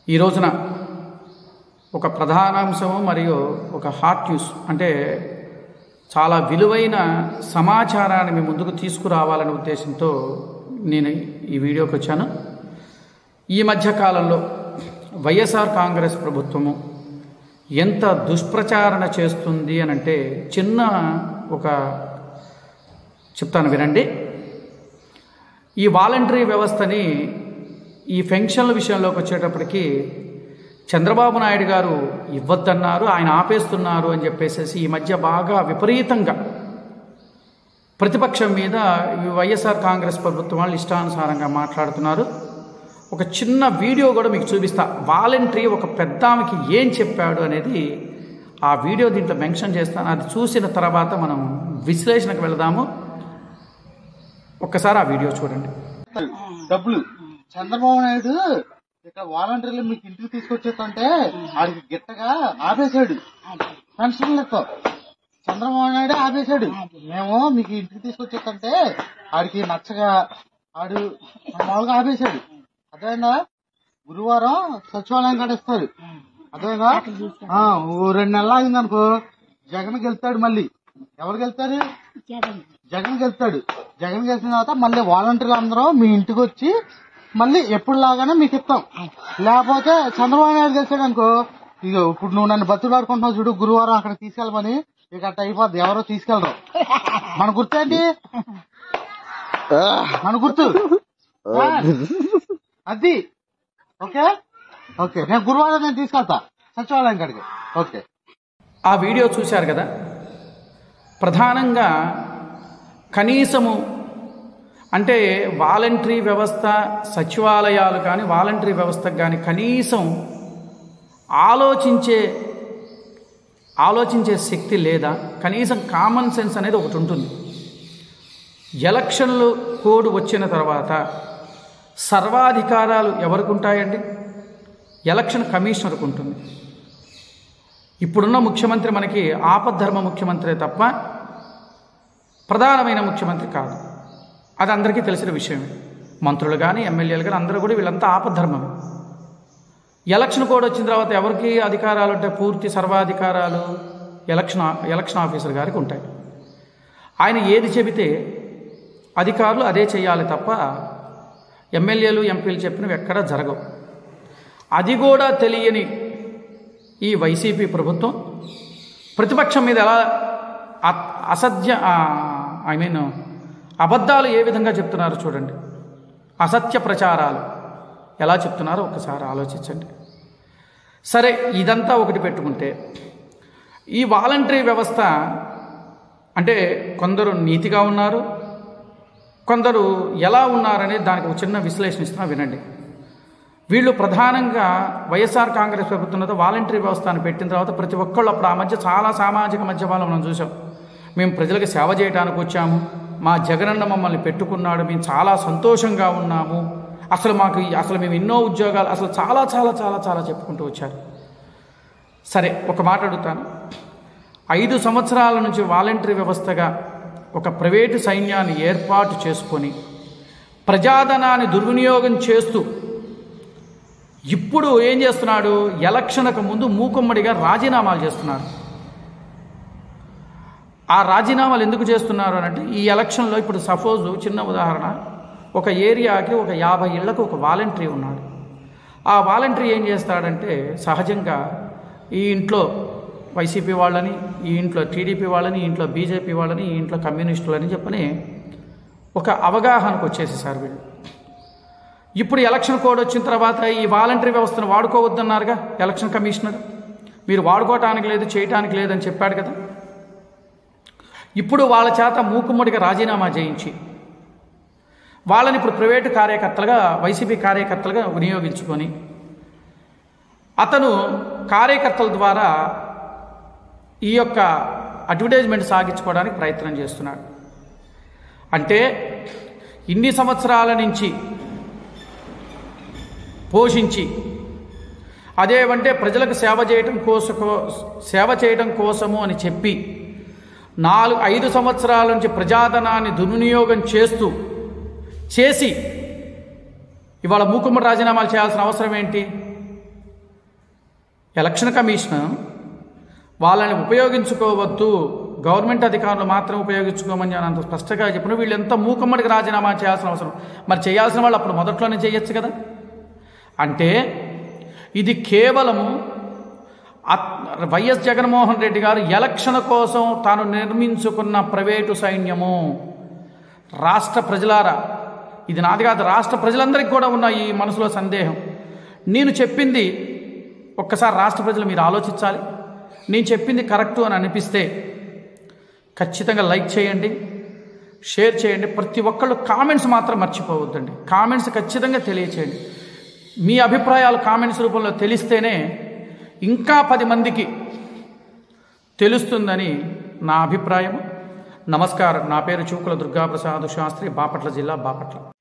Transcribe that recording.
ఈ రోజున ఒక ప్రధానాంశము మరియు ఒక హాట్ న్యూస్ అంటే చాలా విలువైన సమాచారాన్ని మీ ముందుకు తీసుకురావాలనే ఉద్దేశంతో నేను ఈ వీడియోకి వచ్చాను. ఈ మధ్యకాలంలో వైఎస్ఆర్ కాంగ్రెస్ ప్రభుత్వము ఎంత దుష్ప్రచారణ చేస్తుంది అని అంటే చిన్న ఒక చెప్తాను వినండి. ఈ వాలంటరీ వ్యవస్థని ఈ పెన్షన్ల విషయంలోకి వచ్చేటప్పటికి చంద్రబాబు నాయుడు గారు ఇవ్వద్దన్నారు, ఆయన ఆపేస్తున్నారు అని చెప్పేసి ఈ మధ్య బాగా విపరీతంగా ప్రతిపక్షం మీద వైఎస్ఆర్ కాంగ్రెస్ ప్రభుత్వం వాళ్ళు ఇష్టానుసారంగా మాట్లాడుతున్నారు. ఒక చిన్న వీడియో కూడా మీకు చూపిస్తా. వాలంటరీ ఒక పెద్ద ఆమెకి ఏం చెప్పాడు అనేది ఆ వీడియో దీంట్లో మెన్షన్ చేస్తాను. అది చూసిన తర్వాత మనం విశ్లేషణకు వెళదాము. ఒక్కసారి ఆ వీడియో చూడండి. డబ్బులు చంద్రబాబు నాయుడు ఇక్కడ వాలంటీర్లు మీకు ఇంటికి తీసుకొచ్చేస్తుంటే ఆడికి గిట్టగా ఆపేశాడు. పెన్షన్లతో చంద్రబాబు నాయుడు ఆపేశాడు. మేము మీకు ఇంటికి తీసుకొచ్చేస్తుంటే ఆడికి నచ్చగా ఆడు మామూలుగా ఆపేశాడు. అదేనా గురువారం సచివాలయం కడిస్తారు. అదేనా 2 నెలలు ఆగిందనుకో జగన్ గెలుతాడు. మళ్ళీ ఎవరు గెలుతారు? జగన్ గెలుతాడు. జగన్ గెలిచిన తర్వాత మళ్ళీ వాలంటీర్లు అందరూ మీ ఇంటికి వచ్చి మళ్ళీ ఎప్పుడు లాగానే మీకు ఇస్తాం. లేకపోతే చంద్రబాబు నాయుడు గెలిచాడు అనుకో, ఇక ఇప్పుడు నువ్వు నన్ను బతులాడుకుంటున్నావు చూడు, గురువారం అక్కడ తీసుకెళ్ళమని, ఇక అట్ట అయిపోద్ది. ఎవరో తీసుకెళ్ళరు. మన గుర్తు ఏంటి? మన గుర్తు అది. ఓకే ఓకే, నేను గురువారం నేను తీసుకెళ్తా సచివాలయం కాడికి. ఓకే, ఆ వీడియో చూశారు కదా. ప్రధానంగా కనీసము అంటే వాలంటరీ వ్యవస్థ, సచివాలయాలు కానీ వాలంటరీ వ్యవస్థకు కానీ కనీసం ఆలోచించే శక్తి లేదా? కనీసం కామన్ సెన్స్ అనేది ఒకటి ఉంటుంది. ఎలక్షన్లు కోడ్ వచ్చిన తర్వాత సర్వాధికారాలు ఎవరికి ఉంటాయండి? ఎలక్షన్ కమిషనర్కు ఉంటుంది. ఇప్పుడున్న ముఖ్యమంత్రి మనకి ఆపద్ధర్మ ముఖ్యమంత్రి తప్ప ప్రధానమైన ముఖ్యమంత్రి కాదు. అది అందరికీ తెలిసిన విషయమే. మంత్రులు కానీ ఎమ్మెల్యేలు కానీ అందరూ కూడా వీళ్ళంతా ఆపద్ధర్మమే. ఎలక్షన్ కోడ్ వచ్చిన తర్వాత ఎవరికి అధికారాలు ఉంటాయి? పూర్తి సర్వాధికారాలు ఎలక్షన్ ఆఫీసర్ గారికి ఉంటాయి. ఆయన ఏది చెబితే అధికారులు అదే చేయాలి తప్ప ఎమ్మెల్యేలు ఎంపీలు చెప్పినవి ఎక్కడా జరగవు. అది కూడా తెలియని ఈ వైసీపీ ప్రభుత్వం ప్రతిపక్షం మీద ఎలా అబద్ధాలు ఏ విధంగా చెప్తున్నారు చూడండి. అసత్య ప్రచారాలు ఎలా చెప్తున్నారో ఒకసారి ఆలోచించండి. సరే, ఇదంతా ఒకటి పెట్టుకుంటే ఈ వాలంటరీ వ్యవస్థ అంటే కొందరు నీతిగా ఉన్నారు, కొందరు ఎలా ఉన్నారనేది దానికి ఒక చిన్న విశ్లేషణ ఇస్తున్నా వినండి. వీళ్ళు ప్రధానంగా వైఎస్ఆర్ కాంగ్రెస్ ప్రభుత్వంలో వాలంటరీ వ్యవస్థను పెట్టిన తర్వాత ప్రతి ఒక్కళ్ళు అప్పుడు ఆ మధ్య చాలా సామాజిక మధ్యమాలు మనం చూసాం. మేము ప్రజలకు సేవ చేయడానికి వచ్చాము, మా జగనన్న మమ్మల్ని పెట్టుకున్నాడు, మేము చాలా సంతోషంగా ఉన్నాము, అసలు మేము ఎన్నో ఉద్యోగాలు, అసలు చాలా చాలా చాలా చాలా చెప్పుకుంటూ వచ్చారు. సరే, ఒక మాట అడుగుతాను. 5 సంవత్సరాల నుంచి వాలంటరీ వ్యవస్థగా ఒక ప్రైవేటు సైన్యాన్ని ఏర్పాటు చేసుకొని ప్రజాధనాన్ని దుర్వినియోగం చేస్తూ ఇప్పుడు ఏం చేస్తున్నాడు? ఎలక్షన్కు ముందు మూకుమ్మడిగా రాజీనామాలు చేస్తున్నారు. ఆ రాజీనామాలు ఎందుకు చేస్తున్నారు అని అంటే ఈ ఎలక్షన్లో ఇప్పుడు సపోజ్ చిన్న ఉదాహరణ, ఒక ఏరియాకి ఒక 50 ఇళ్లకు ఒక వాలంటరీ ఉన్నాడు. ఆ వాలంటరీ ఏం చేస్తాడంటే సహజంగా ఈ ఇంట్లో వైసీపీ వాళ్ళని, ఈ ఇంట్లో టీడీపీ వాళ్ళని, ఈ ఇంట్లో బీజేపీ వాళ్ళని, ఈ ఇంట్లో కమ్యూనిస్టులని చెప్పని ఒక అవగాహనకు వచ్చేసేసారు వీళ్ళు. ఇప్పుడు ఎలక్షన్ కోడ్ వచ్చిన తర్వాత ఈ వాలంటరీ వ్యవస్థను వాడుకోవద్దన్నారుగా ఎలక్షన్ కమిషనర్. మీరు వాడుకోవటానికి లేదు, చేయటానికి లేదని చెప్పాడు కదా. ఇప్పుడు వాళ్ళ చేత మూకుమ్మడిగా రాజీనామా చేయించి వాళ్ళని ఇప్పుడు ప్రైవేటు కార్యకర్తలుగా, వైసీపీ కార్యకర్తలుగా వినియోగించుకొని అతను కార్యకర్తల ద్వారా ఈ యొక్క అడ్వర్టైజ్మెంట్ సాగించుకోవడానికి ప్రయత్నం చేస్తున్నాడు. అంటే ఇన్ని సంవత్సరాల నుంచి పోషించి అదేమంటే ప్రజలకు సేవ చేయడం కోసము అని చెప్పి 4-5 సంవత్సరాల నుంచి ప్రజాధనాన్ని దుర్వినియోగం చేసి ఇవాళ మూకుమ్మడి రాజీనామాలు చేయాల్సిన అవసరం ఏంటి? ఎలక్షన్ కమిషన్ వాళ్ళని ఉపయోగించుకోవద్దు, గవర్నమెంట్ అధికారులు మాత్రం ఉపయోగించుకోమని అని అంత స్పష్టంగా చెప్పిన వీళ్ళు ఎంత మూకమ్మడికి రాజీనామా చేయాల్సిన అవసరం? మరి చేయాల్సిన వాళ్ళు అప్పుడు మొదట్లోనే చేయొచ్చు కదా. అంటే ఇది కేవలము వైఎస్ జగన్మోహన్ రెడ్డి గారు ఎలక్షన్ కోసం తాను నిర్మించుకున్న ప్రైవేటు సైన్యము. రాష్ట్ర ప్రజలారా, ఇది నాది కాదు, రాష్ట్ర ప్రజలందరికీ కూడా ఉన్న ఈ మనసులో సందేహం. నేను చెప్పింది ఒక్కసారి రాష్ట్ర ప్రజలు మీరు ఆలోచించాలి. నేను చెప్పింది కరెక్టు అని అనిపిస్తే ఖచ్చితంగా లైక్ చేయండి, షేర్ చేయండి. ప్రతి ఒక్కళ్ళు కామెంట్స్ మాత్రం మర్చిపోవద్దండి. కామెంట్స్ ఖచ్చితంగా తెలియచేయండి. మీ అభిప్రాయాలు కామెంట్స్ రూపంలో తెలిస్తేనే ఇంకా 10 మందికి తెలుస్తుందని నా అభిప్రాయం. నమస్కారం. నా పేరు చూకుల దుర్గాప్రసాద్ శాస్త్రి, బాపట్ల జిల్లా, బాపట్ల.